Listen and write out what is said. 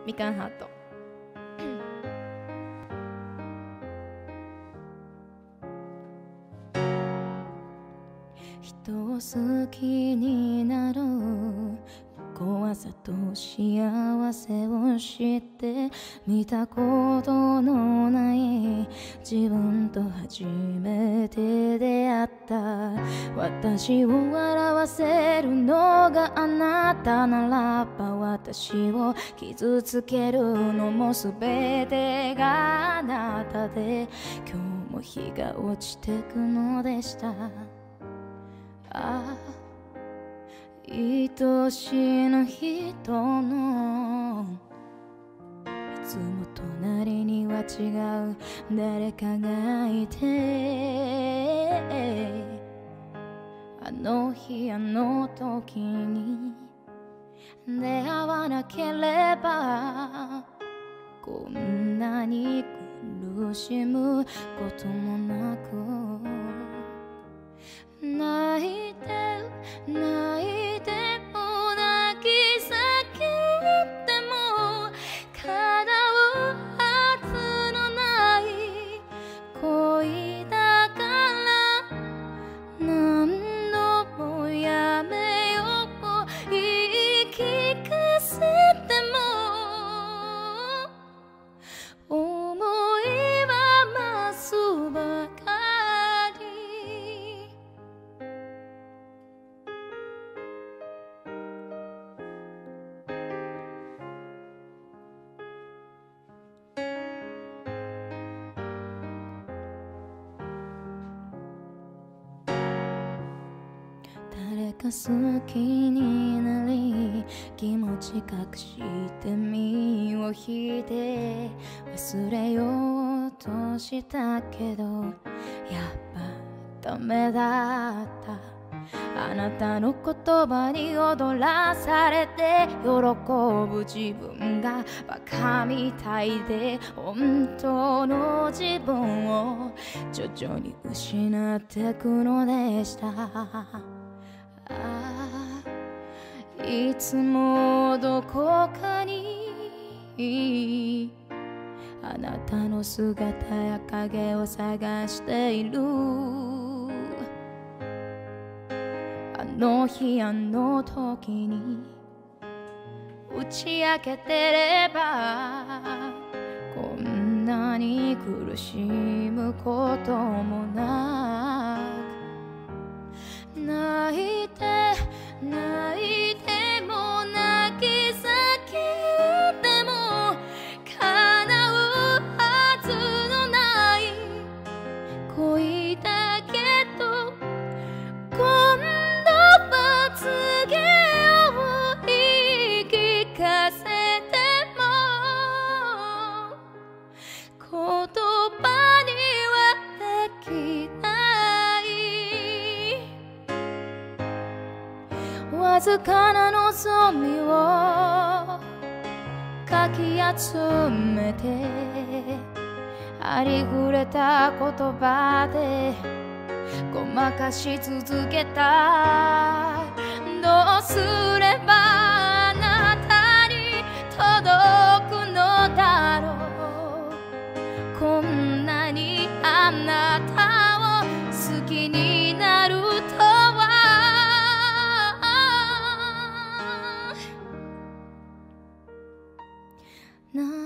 みかんハート。人を好きになる怖さと幸せを知って見たことのない自分と初めて出会った。私を笑わせるのがあなたならば、私を傷つけるのも全てがあなたで、今日も日が落ちてくのでした。ああ、愛しの人のいつも隣には違う誰かがいて、あの日あの時に出会わなければこんなに苦しむこともなく、泣いて泣いても泣き叫んでも叶うはずのない恋だから、何度もやめよう言い聞かせても思いは増すばかり。誰か好きになり気持ち隠して身を引いて忘れようとしたけどやっぱダメだった。あなたの言葉に踊らされて喜ぶ自分がバカみたいで、本当の自分を徐々に失ってくのでした。いつもどこかにあなたの姿や影を探している。あの日あの時に打ち明けてればこんなに苦しむこともなく、泣いて泣いても泣き叫んでも叶うはずのない恋だけど、今度は告げよう言い聞かせても言葉にはできない。わずかな望みをかき集めてありふれた言葉でごまかし続けた。どうすればあなたに届くのだろう、こんなにあなたを好きになるとは。な